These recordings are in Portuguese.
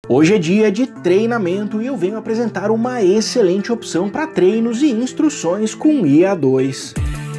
Hoje é dia de treinamento e eu venho apresentar uma excelente opção para treinos e instruções com IA2.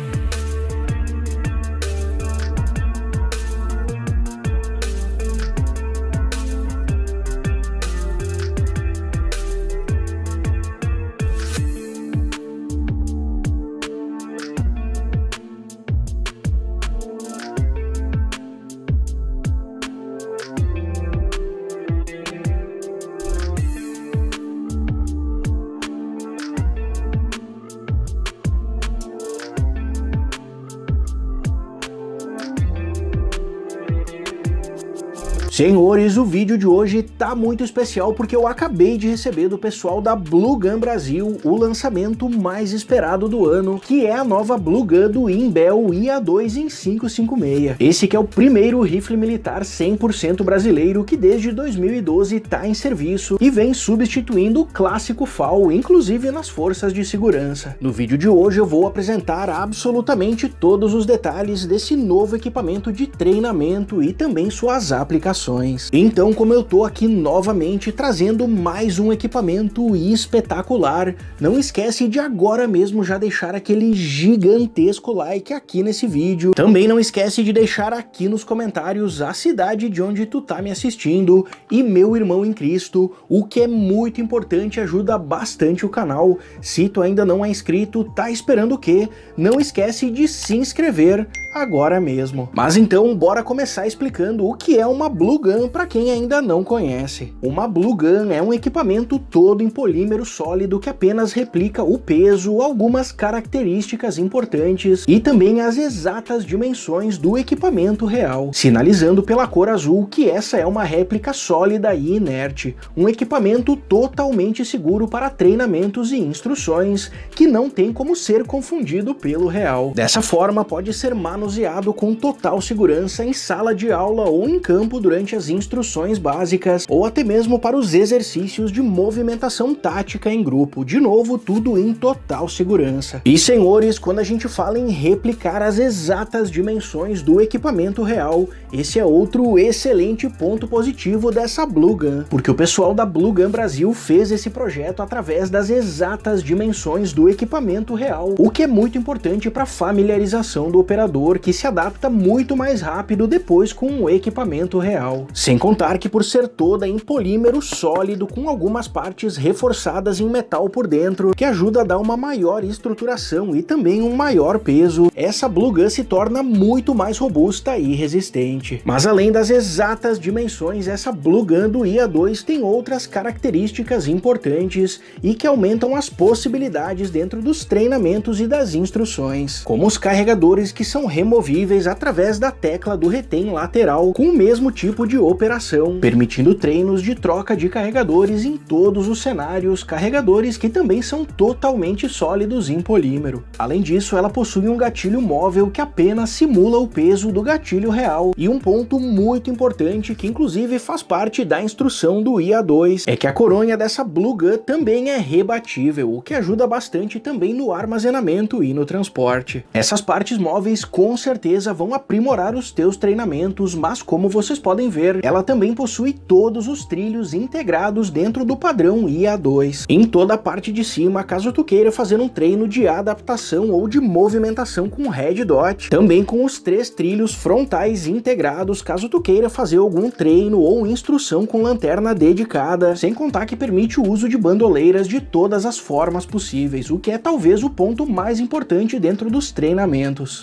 Senhores, o vídeo de hoje tá muito especial porque eu acabei de receber do pessoal da Blue Gun Brasil o lançamento mais esperado do ano, que é a nova Blue Gun do Imbel IA2 em 556. Esse que é o primeiro rifle militar 100% brasileiro que desde 2012 tá em serviço e vem substituindo o clássico FAL, inclusive nas forças de segurança. No vídeo de hoje eu vou apresentar absolutamente todos os detalhes desse novo equipamento de treinamento e também suas aplicações. Então, como eu tô aqui novamente trazendo mais um equipamento espetacular, não esquece de agora mesmo já deixar aquele gigantesco like aqui nesse vídeo. Também não esquece de deixar aqui nos comentários a cidade de onde tu tá me assistindo e meu irmão em Cristo, o que é muito importante, ajuda bastante o canal. Se tu ainda não é inscrito, tá esperando o quê? Não esquece de se inscrever agora mesmo. Mas então, bora começar explicando o que é uma Blue Gun para quem ainda não conhece. Uma Blue Gun é um equipamento todo em polímero sólido que apenas replica o peso, algumas características importantes e também as exatas dimensões do equipamento real, sinalizando pela cor azul que essa é uma réplica sólida e inerte, um equipamento totalmente seguro para treinamentos e instruções que não tem como ser confundido pelo real. Dessa forma, pode ser manuseado com total segurança em sala de aula ou em campo durante as instruções básicas ou até mesmo para os exercícios de movimentação tática em grupo, de novo tudo em total segurança. E senhores, quando a gente fala em replicar as exatas dimensões do equipamento real, esse é outro excelente ponto positivo dessa Blue Gun, porque o pessoal da Blue Gun Brasil fez esse projeto através das exatas dimensões do equipamento real, o que é muito importante para a familiarização do operador, que se adapta muito mais rápido depois com o equipamento real. Sem contar que por ser toda em polímero sólido com algumas partes reforçadas em metal por dentro, que ajuda a dar uma maior estruturação e também um maior peso, essa Blue Gun se torna muito mais robusta e resistente. Mas além das exatas dimensões, essa Blue Gun do IA2 tem outras características importantes e que aumentam as possibilidades dentro dos treinamentos e das instruções, como os carregadores que são removíveis através da tecla do retém lateral com o mesmo tipo de operação, permitindo treinos de troca de carregadores em todos os cenários, carregadores que também são totalmente sólidos em polímero. Além disso, ela possui um gatilho móvel que apenas simula o peso do gatilho real, e um ponto muito importante que inclusive faz parte da instrução do IA2 é que a coronha dessa Blue Gun também é rebatível, o que ajuda bastante também no armazenamento e no transporte. Essas partes móveis com certeza vão aprimorar os teus treinamentos, mas como vocês podem ver, ela também possui todos os trilhos integrados dentro do padrão IA2. Em toda a parte de cima, caso tu queira fazer um treino de adaptação ou de movimentação com Red Dot, também com os 3 trilhos frontais integrados, caso tu queira fazer algum treino ou instrução com lanterna dedicada, sem contar que permite o uso de bandoleiras de todas as formas possíveis, o que é talvez o ponto mais importante dentro dos treinamentos.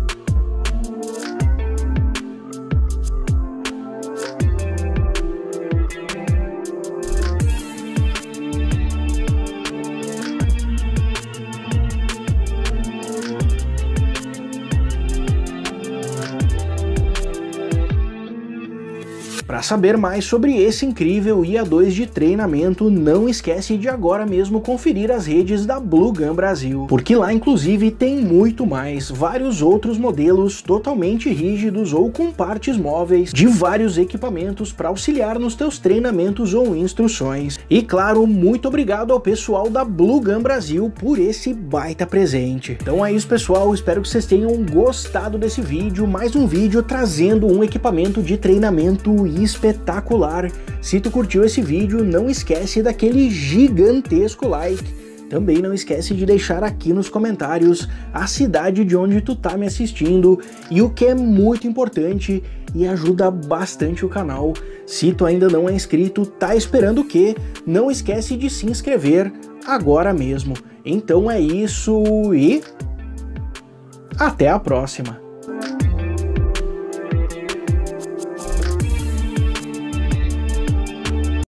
Para saber mais sobre esse incrível IA2 de treinamento, não esquece de agora mesmo conferir as redes da Blue Gun Brasil, porque lá inclusive tem muito mais, vários outros modelos totalmente rígidos ou com partes móveis de vários equipamentos para auxiliar nos teus treinamentos ou instruções. E claro, muito obrigado ao pessoal da Blue Gun Brasil por esse baita presente. Então é isso, pessoal, espero que vocês tenham gostado desse vídeo, mais um vídeo trazendo um equipamento de treinamento espetacular. Se tu curtiu esse vídeo, não esquece daquele gigantesco like. Também não esquece de deixar aqui nos comentários a cidade de onde tu tá me assistindo e o que é muito importante e ajuda bastante o canal. Se tu ainda não é inscrito, tá esperando o quê? Não esquece de se inscrever agora mesmo. Então é isso e até a próxima!